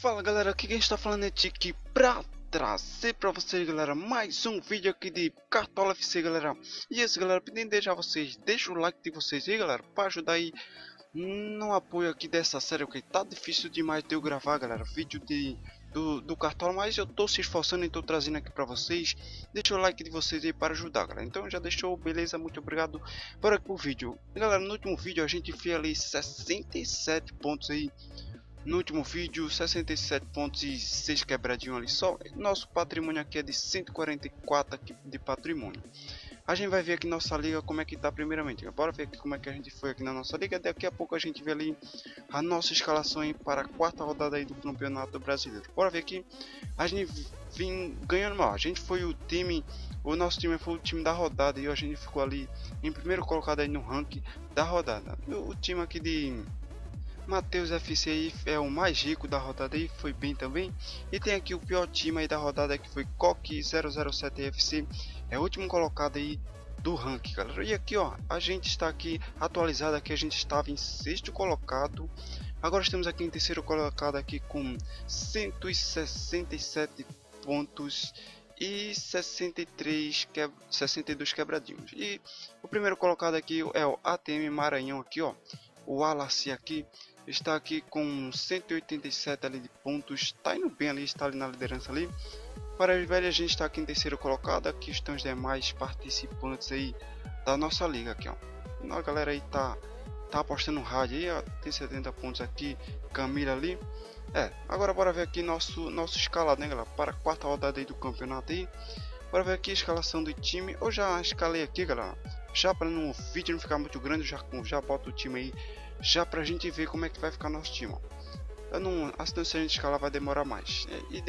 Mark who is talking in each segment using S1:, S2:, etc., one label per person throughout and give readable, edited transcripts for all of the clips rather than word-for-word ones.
S1: Fala galera, aqui quem está falando é Tiki pra trazer pra vocês, galera, mais um vídeo aqui de Cartola FC, galera. E esse, galera, pedindo desde já vocês, deixa o like de vocês aí, galera, para ajudar aí no apoio aqui dessa série, porque tá difícil demais de eu gravar, galera, vídeo do Cartola, mas eu tô se esforçando e tô trazendo aqui pra vocês. Deixa o like de vocês aí para ajudar, galera. Então já deixou, beleza, muito obrigado. Bora aqui pro vídeo. Galera, no último vídeo a gente fez ali 67 pontos aí. No último vídeo, 67 pontos e 6 quebradinho ali só. Nosso patrimônio aqui é de 144 aqui de patrimônio. A gente vai ver aqui nossa liga como é que tá primeiramente. Bora ver aqui como é que a gente foi aqui na nossa liga. Daqui a pouco a gente vê ali a nossa escalação aí para a quarta rodada aí do Campeonato Brasileiro. Bora ver aqui. A gente vem ganhando mal. A gente foi o time, o nosso time foi o time da rodada e a gente ficou ali em primeiro colocado aí no ranking da rodada. O time aqui de Matheus FC aí é o mais rico da rodada aí, foi bem também. E tem aqui o pior time aí da rodada que foi Coque 007 FC, é o último colocado aí do ranking, galera. E aqui ó, a gente está aqui atualizado, aqui a gente estava em sexto colocado. Agora estamos aqui em terceiro colocado aqui com 167 pontos e 62 quebradinhos. E o primeiro colocado aqui é o ATM Maranhão aqui ó. O Wallace aqui está aqui com 187 ali de pontos, está indo bem ali, está ali na liderança ali. Para os velhos a gente está aqui em terceiro colocado, aqui estão os demais participantes aí da nossa liga aqui ó. A galera aí tá apostando no rádio aí, ó, tem 70 pontos aqui, Camila ali. Agora bora ver aqui nosso escalado, né galera, para a quarta rodada aí do campeonato aí. Bora ver aqui a escalação do time, eu já escalei aqui galera. Já para no vídeo não ficar muito grande, já boto o time aí, já pra gente ver como é que vai ficar nosso time. Assim, se a gente escalar vai demorar mais,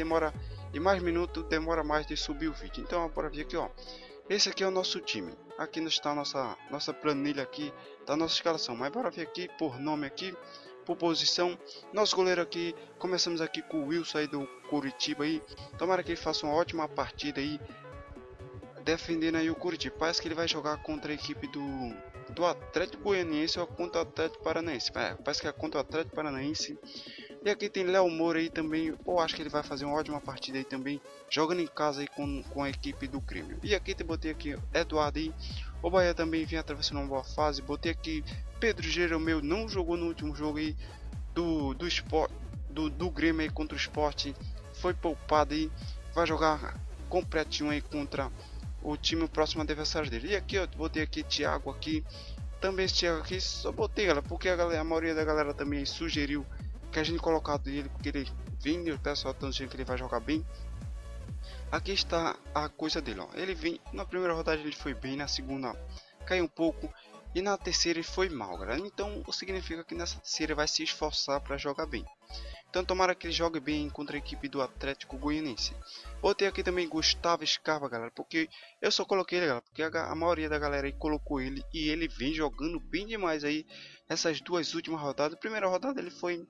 S1: e mais minutos demora mais de subir o vídeo. Então bora ver aqui ó, esse aqui é o nosso time, aqui está a nossa planilha aqui da nossa escalação. Mas bora ver aqui por nome aqui, por posição, nosso goleiro aqui, começamos aqui com o Wilson aí do Curitiba aí, tomara que ele faça uma ótima partida aí, defendendo aí o Curitiba. Parece que ele vai jogar contra a equipe do Atlético Goianiense ou contra o Atlético Paranaense. Parece que é contra o Atlético Paranaense. E aqui tem Léo Moura aí também. Eu acho que ele vai fazer uma ótima partida aí também, jogando em casa aí com a equipe do Grêmio. E aqui botei aqui Eduardo aí. O Bahia também vem atravessando uma boa fase. Botei aqui Pedro Jeromeu, não jogou no último jogo aí do Grêmio aí contra o Sport. Foi poupado aí. Vai jogar completinho aí contra o time próximo adversário dele. E aqui eu botei aqui Thiago aqui. Também esse Thiago aqui só botei ela porque a maioria da galera também sugeriu que a gente colocado ele, porque ele vem, o pessoal tá dizendo que ele vai jogar bem. Aqui está a coisa dele, ó. Ele vem na primeira rodada, ele foi bem, na segunda caiu um pouco e na terceira ele foi mal, galera. Então significa que nessa terceira ele vai se esforçar para jogar bem. Então tomara que ele jogue bem contra a equipe do Atlético Goianiense. Botei aqui também Gustavo Scarpa, galera, porque eu só coloquei ele, galera, porque a maioria da galera aí colocou ele e ele vem jogando bem demais aí essas duas últimas rodadas. Primeira rodada ele foi,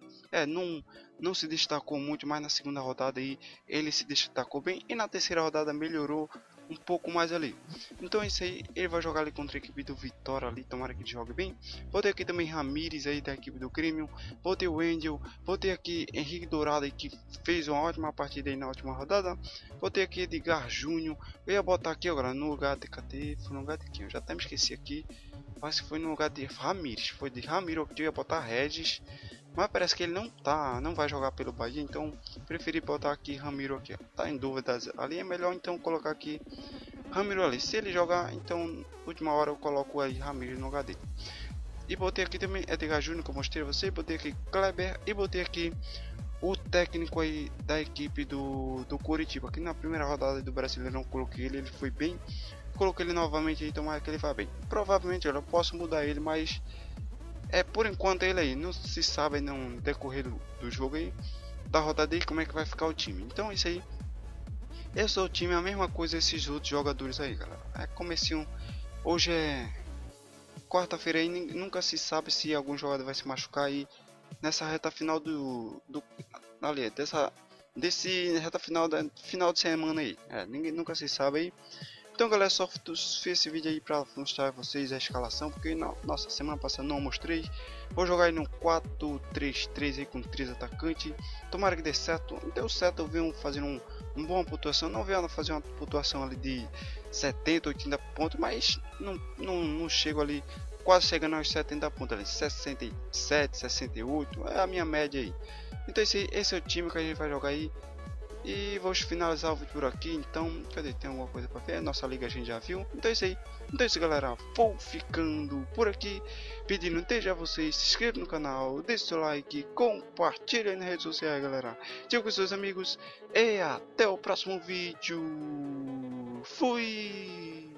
S1: não se destacou muito, mas na segunda rodada aí ele se destacou bem e na terceira rodada melhorou um pouco mais ali. Então é isso aí, ele vai jogar ali contra a equipe do Vitória ali, tomara que ele jogue bem. Botei aqui também Ramires aí da equipe do Grêmio, botei o Wendel, botei aqui Henrique Dourado aí, que fez uma ótima partida aí na última rodada. Botei aqui Edgar Júnior, eu ia botar aqui agora no lugar de cadê? Foi no lugar de quem? Eu já até me esqueci aqui, mas foi no lugar de Ramires, foi de Ramiro que eu ia botar Regis. Mas parece que ele não vai jogar pelo Bahia, então preferi botar aqui Ramiro aqui, ó. Tá em dúvidas ali, é melhor então colocar aqui Ramiro ali. Se ele jogar, então última hora eu coloco aí Ramiro no HD. E botei aqui também Edgar Júnior, que eu mostrei a você, botei aqui Kleber e botei aqui o técnico aí da equipe do Curitiba. Aqui na primeira rodada do Brasileirão eu coloquei ele foi bem. Coloquei ele novamente aí, tomara que ele vá bem. Provavelmente eu posso mudar ele, mas por enquanto ele aí, não se sabe no decorrer do jogo aí, da rodada aí, como é que vai ficar o time. Então isso aí, esse é o time, a mesma coisa esses outros jogadores aí, galera. Comecinho, hoje é quarta-feira aí, nunca se sabe se algum jogador vai se machucar aí nessa reta final desse reta final de semana aí. Ninguém nunca se sabe aí. Então galera, só fiz esse vídeo aí pra mostrar a vocês a escalação, porque nossa, semana passada não mostrei. Vou jogar aí no 4-3-3 aí com 3 atacantes. Tomara que dê certo. Deu certo, eu venho fazendo uma boa pontuação. Não venho fazer uma pontuação ali de 70, 80 pontos, mas não chego ali, quase chegando aos 70 pontos ali, 67, 68, é a minha média aí. Então esse é o time que a gente vai jogar aí. E vamos finalizar o vídeo por aqui. Então, cadê? Tem alguma coisa para ver? Nossa liga a gente já viu. Então é isso aí. Então é isso, galera. Vou ficando por aqui. Pedindo desde a vocês, se inscreva no canal, deixe seu like, compartilhe nas redes sociais, galera. Diga com seus amigos. E até o próximo vídeo. Fui!